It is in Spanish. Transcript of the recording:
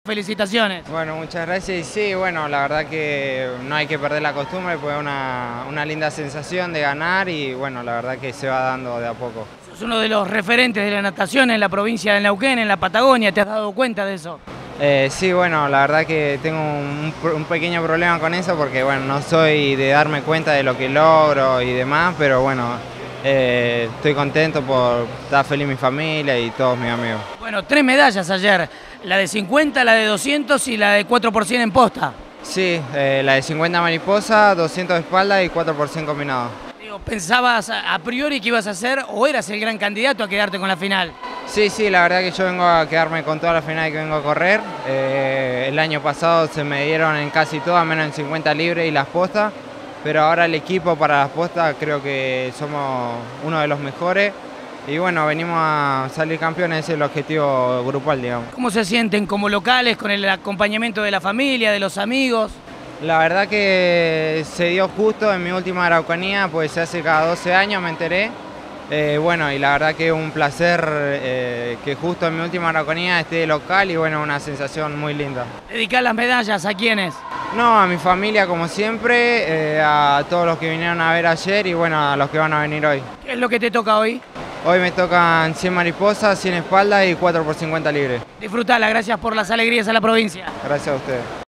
Felicitaciones. Bueno, muchas gracias. Y sí, bueno, la verdad que no hay que perder la costumbre, pues es una linda sensación de ganar y bueno, la verdad que se va dando de a poco. Sos uno de los referentes de la natación en la provincia de Neuquén, en la Patagonia, ¿te has dado cuenta de eso? Sí, bueno, la verdad que tengo un pequeño problema con eso porque bueno, no soy de darme cuenta de lo que logro y demás, pero bueno, estoy contento por estar feliz mi familia y todos mis amigos. Bueno, 3 medallas ayer, la de 50, la de 200 y la de 4% en posta. Sí, la de 50 mariposa, 200 de espalda y 4% combinado. Digo, ¿pensabas a priori que ibas a hacer o eras el gran candidato a quedarte con la final? Sí, sí, la verdad que yo vengo a quedarme con toda la final que vengo a correr. El año pasado se me dieron en casi todas, menos en 50 libres y las postas, pero ahora el equipo para las postas creo que somos uno de los mejores. Y bueno, venimos a salir campeones, ese es el objetivo grupal, digamos. ¿Cómo se sienten como locales con el acompañamiento de la familia, de los amigos? La verdad que se dio justo en mi última Araucanía, pues se hace cada 12 años, me enteré. Bueno, y la verdad que es un placer que justo en mi última Araucanía esté de local y bueno, una sensación muy linda. ¿Dedicás las medallas a quiénes? No, a mi familia como siempre, a todos los que vinieron a ver ayer y bueno, a los que van a venir hoy. ¿Qué es lo que te toca hoy? Hoy me tocan 100 mariposas, 100 espaldas y 4 por 50 libres. Disfrutala, gracias por las alegrías a la provincia. Gracias a ustedes.